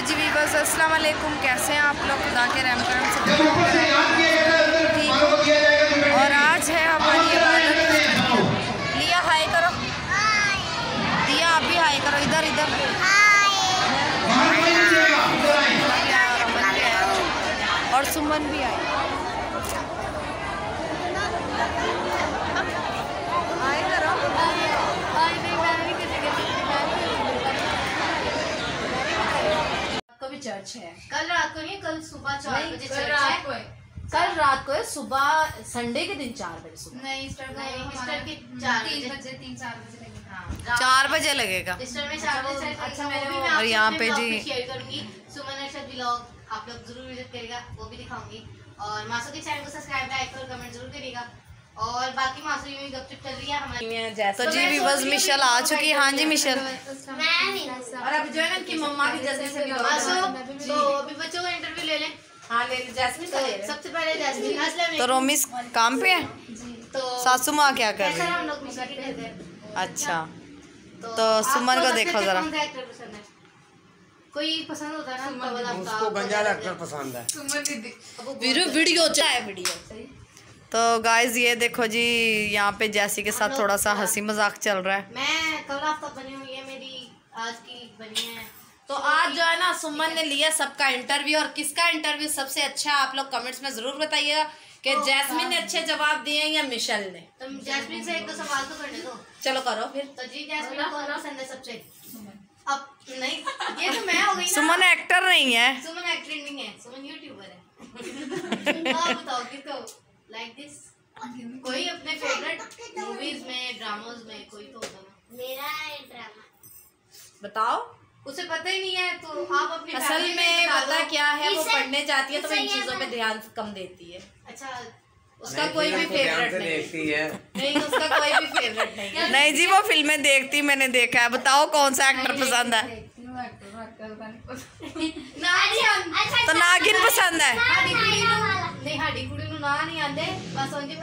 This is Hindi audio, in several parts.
जी वीवर्स अस्सलाम वालेकुम, कैसे हैं आप लोग? खुदा के रहम करम से। और आज है हमारी इबादत। लिया हाय करो, दिया आप भी हाय करो, इधर इधर और सुमन भी आए। भी चर्च है कल रात को नहीं, कल सुबह 4 बजे चर्च है। कल रात को है, सुबह संडे के दिन 4 बजे सुबह नहीं ईस्टर के 4 बजे 3-4 बजे लगेगा। 4 बजे लगेगा ईस्टर में 4 बजे। अच्छा और यहाँ पे जी शेयर करूंगी सुमन अर्शद व्लॉग, आप लोग जरूर विजिट करिएगा, वो भी दिखाऊंगी। और मासू के चैनल को सब्सक्राइब लाइक और कमेंट जरूर करिएगा। और बाकी मासू में गपशप चल रही है हमारी। तो जी वीवर्स मिशेल आ चुकी है। हाँ जी मिशेल, और अब जो है ना कि मम्मा की जल्दी से मासू तो अभी बच्चों का इंटरव्यू ले लें। हाँ ले जैस्मिन का ले ले। सबसे पहले जैस्मिन असलम तो रोमिस काम पे है, तो सासू माँ क्या कर रही कैसा है? हम लोग मिशा की कहते हैं। अच्छा तो सुमन को देखो जरा। कौन सा एक्टर पसंद है? कोई पसंद होता है ना, उसको गंजा एक्टर पसंद है। वीडियो चाहे वीडियो। तो गाइज ये देखो जी, यहाँ पे जैसी के साथ थोड़ा सा हंसी मजाक चल रहा है। मैं कल हफ्ता बनी हुई है मेरी, आज की बनी है। तो आज जो है ना सुमन ने लिया सबका इंटरव्यू, और किसका इंटरव्यू सबसे अच्छा आप लोग कमेंट्स में जरूर बताइएगा कि जैस्मिन ने अच्छे जवाब दिए हैं या मिशेल ने। तो जैस्मिन से एक दो सवाल तो करने दो। चलो करो फिर। तो जी जैस्मिन को कौन पसंद है सबसे? अब नहीं, ये तो मैं हो गई ना। सुमन एक्टर नहीं है, सुमन एक्टर नहीं है, सुमन यूट्यूबर है। आप बताओ किसको लाइक दिस? कोई अपने फेवरेट मूवीज में, ड्रामास में कोई तो होगा ना। मेरा ड्रामा बताओ। उसे पता ही नहीं है तो आप अपनी असल में पता क्या है, वो पढ़ने जाती है तो वो इन इसे चीजों पे ध्यान कम देती है। अच्छा उसका कोई भी फेवरेट नहीं देखती है। नहीं, उसका कोई भी फेवरेट नहीं है। नहीं जी वो फिल्में देखती, मैंने देखा है। बताओ कौन सा एक्टर पसंद है? तो नागिन पसंद है। नहीं हाडी कुड़ी नु ना नहीं आंदे बस उनके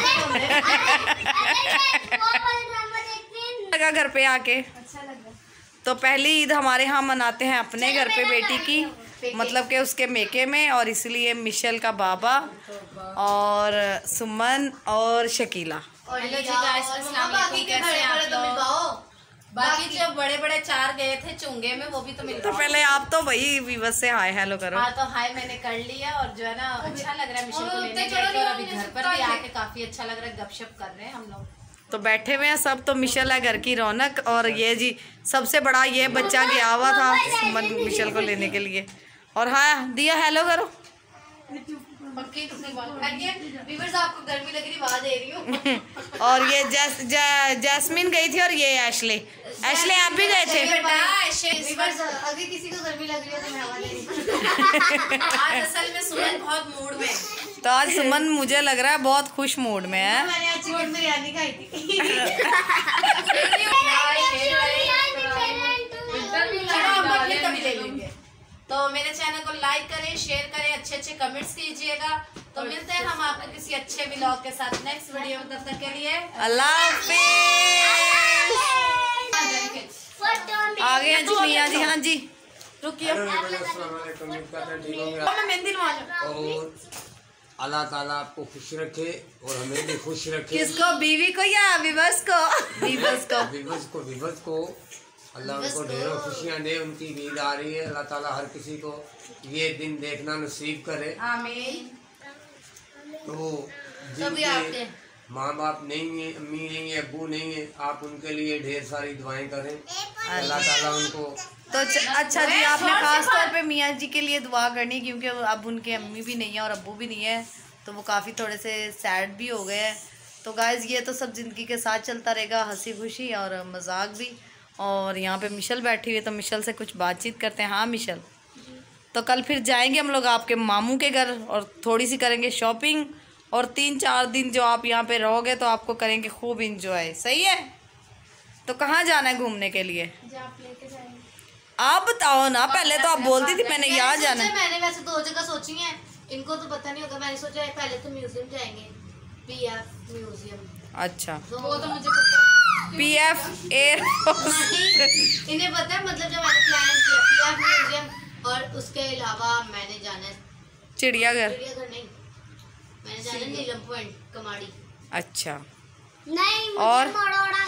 लगा घर पे आके। अच्छा लगा। तो पहली ईद हमारे यहाँ मनाते हैं अपने घर पे बेटी की, मतलब कि उसके मेके में, और इसलिए मिशेल का बाबा और सुमन और शकीला। और हेलो जी गाइस, अस्सलाम वालेकुम, कैसे हैं आप लोग? बाकी जो बड़े बड़े 4 गए थे चुंगे में, वो भी तो मिल तो पहले आप तो वही विवश से हाय हेलो करो। हाँ तो हाय मैंने कर लिया, और जो है ना अच्छा लग रहा है मिशेल को लेने के लिए, और अभी घर पर भी आके काफी अच्छा लग रहा है, गपशप कर रहे हैं हम लोग। तो बैठे हुए हैं सब। तो मिशेल है घर की रौनक, और ये जी सबसे बड़ा ये बच्चा गया हुआ था सुमन मिशेल को लेने के लिए। और हाँ दिया हेलो करो। व्यूअर्स आपको गर्मी लग रही, आवाज दे रही हूँ। और ये जैस्मिन गई थी, और ये एशले आप भी गए थे। व्यूअर्स अगर किसी को गर्मी लग रही है तो मैं आवाज दे रही हूँ। आज असल में सुमन बहुत मूड में। तो आज सुमन मुझे लग रहा है बहुत खुश मूड में है। मैंने आज चिकन बिरयानी खाई थी। तो मेरे चैनल को लाइक करें, शेयर करें, अच्छे अच्छे कमेंट्स कीजिएगा। तो मिलते हैं हम आपको किसी अच्छे व्लॉग के साथ नेक्स्ट वीडियो में। तब तक के लिए अल्लाह हाफिज। आ गए हैं जी मियाँ जी। हाँ जी रुकिए, मैं मेहंदी लगा लूं। और अल्लाह ताला आपको खुश रखे और हमें भी खुश रखे। किसको, बीवी को या विवश को? विवश को अल्लाह उनको ढेरों खुशियाँ दे। उनकी ईद आ रही है, अल्लाह ताला हर किसी को ये दिन देखना नसीब करे। आमीन। तो जिनके माँ बाप नहीं है, अम्मी नहीं है, अब्बू नहीं है, आप उनके लिए ढेर सारी दुआएं करें, अल्लाह ताला उनको। तो अच्छा जी, आपने खास तौर पे मियाँ जी के लिए दुआ करनी, क्योंकि अब उनके अम्मी भी नहीं है और अब्बू भी नहीं है, तो वो काफ़ी थोड़े से सैड भी हो गए हैं। तो गाइज़ ये तो सब ज़िंदगी के साथ चलता रहेगा, हंसी खुशी और मजाक भी। और यहाँ पे मिशेल बैठी हुई है, तो मिशेल से कुछ बातचीत करते हैं। हाँ मिशेल, तो कल फिर जाएंगे हम लोग आपके मामू के घर, और थोड़ी सी करेंगे शॉपिंग, और 3-4 दिन जो आप यहाँ पे रहोगे तो आपको करेंगे खूब इंजॉय। सही है? तो कहाँ जाना है घूमने के लिए? आप बताओ ना, पहले तो आप बोलती थी मैंने यहाँ जाना है। मैंने वैसे 2 जगह सोची है, इनको तो पता नहीं होगा। मैंने सोचा है पहले तो म्यूजियम जाएंगे, PF म्यूजियम। अच्छा वो तो मुझे पता। PF एयर इन्हें पता है, मतलब जब मैंने प्लान किया PF म्यूजियम और उसके अलावा मैंने जाना है चिड़ियाघर। चिड़ियाघर नहीं, मैंने जाना है नीलम पॉइंट कमाड़ी। अच्छा नहीं और मरोड़ा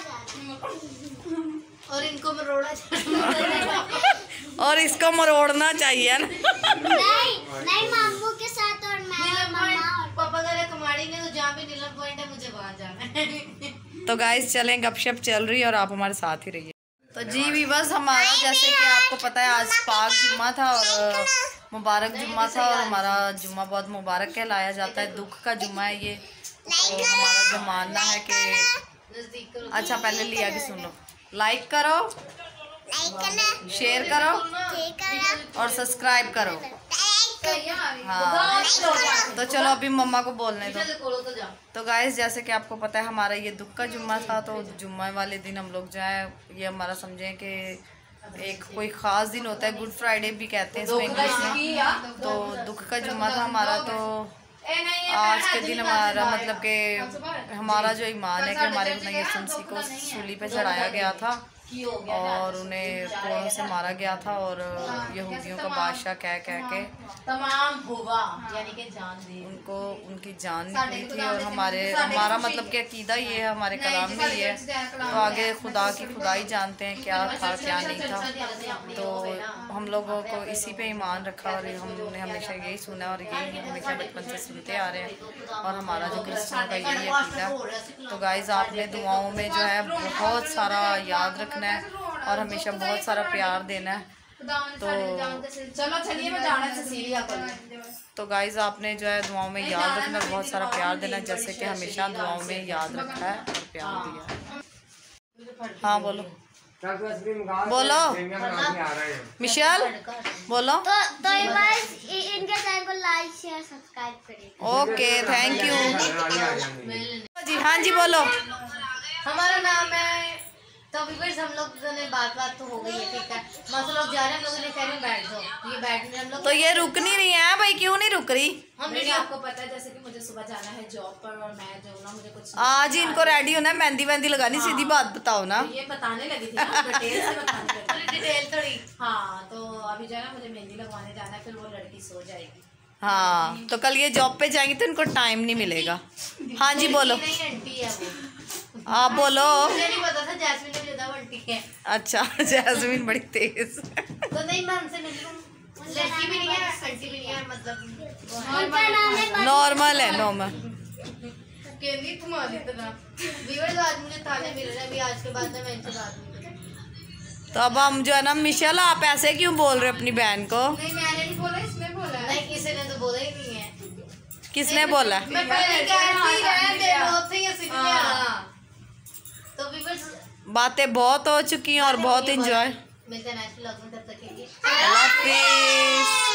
और इनको मरोड़ा और इसको मरोड़ना चाहिए ना। नहीं मामू के साथ और मैं पापा का कमाड़ी में, तो जहाँ पे नीलम पॉइंट है मुझे वहाँ जाना है। तो गाइस चलें, गपशप चल रही है और आप हमारे साथ ही रहिए। तो जी भी बस हमारा जैसे कि आपको पता है आज पाक जुम्मा था और मुबारक जुम्मा था और हमारा जुम्मा बहुत मुबारक कहलाया जाता है। दुख का जुम्मा है ये। तो हमारा जो मानना है कि अच्छा पहले लिया कि सुन लो, लाइक करो, शेयर करो और सब्सक्राइब करो। हाँ तो चलो अभी मम्मा को बोलने दो। तो गाइस जैसे कि आपको पता है हमारा ये दुख का जुम्मा था, तो जुम्मे वाले दिन हम लोग जो है ये हमारा समझें कि एक कोई ख़ास दिन होता है, गुड फ्राइडे भी कहते हैं इसमें इंग्लिश में। तो दुख का जुम्मा था हमारा। तो आज के दिन हमारा मतलब कि हमारा जो ईमान है कि हमारे नबी यीशु मसीह को सूली पे चढ़ाया गया था और उन्हें कोड़ों से मारा गया था और यहूदियों का बादशाह कह के तमाम हुआ यानी कि जान दी उनको उनकी जान निकली थी। और हमारा मतलब कि अकीदा ये है, हमारे कलाम में ये है। तो आगे खुदा की खुदाई जानते हैं क्या था क्या नहीं था। तो हम लोगों को इसी पे ईमान रखा और हमने हमेशा यही सुना और यही हमेशा बचपन से सुनते आ रहे हैं और हमारा जो क्रिश्चियन का यही अकीदा। तो गाइस आपने दुआओं में जो है बहुत सारा याद रखना है और हमेशा बहुत सारा प्यार देना है। तो चलो चलिए मैं जाना सिसिलिया को। तो गाइज आपने जो है दुआओं में याद रखना, बहुत सारा प्यार देना जैसे कि हमेशा दुआओं में याद रखा है और प्यार दिया है। हाँ बोलो बोलो मिशेल बोलो। तो इनके चैनल को लाइक शेयर सब्सक्राइब करें। ओके थैंक यू जी। हाँ जी बोलो। हमारा नाम है तो व्यूअर्स हम लोग ने बात तो हो गई है, ठीक है। मतलब लोग जा रहे हैं, हम लोगों ने कह रहे बैठ जाओ, ये बैठने हम लोग तो ये रुक नहीं रही है भाई, क्यों नहीं रुक रही? हमने आपको पता है जैसे कि मुझे सुबह जाना है जॉब पर और मैं जो ना मुझे कुछ आज ही इनको रेडी होना है, मेहंदी वेहंदी लगानी। सीधी बात बताओ ना। ये बताने लगी थी ना, डिटेल से बताने लगी डिटेल थोड़ी। हाँ तो अभी जो है ना मुझे मेहंदी लगवाने जाना है, फिर वो लड़की सो जाएगी। हाँ तो कल ये जॉब पे जाएंगी तो इनको टाइम नहीं मिलेगा। हाँ जी बोलो। नहीं आंटी है वो, आप बोलो। मुझे नहीं पता था जैस्मिन ने लिया आंटी है। अच्छा जैस्मिन बड़ी तेज। तो नहीं मैं उनसे मिली हूँ, लड़की भी नहीं है आंटी भी नहीं है, मतलब नॉर्मल है नॉर्मल। केंद्रीय तुम्हारी तरह व्यूअर्स आज मुझे ताने मिल रहे हैं, अभी आज के बाद में मैं इनसे बात नहीं करूँगी। तो अब हम जो है ना मिशेल आप ऐसे क्यों बोल रहे हो अपनी बहन को? नहीं मैंने नहीं बोला, इसने बोला। नहीं किसी ने तो बोला ही नहीं है। किसने बोला? मैं पहले कह रही रहने दे, बहुत ही इसलिए। तो व्यूअर्स बातें बहुत हो चुकी हैं और बहुत इंजॉय। मिलते हैं नेक्स्ट व्लॉग में, तब तक के लिए अल्लाह हाफिज़।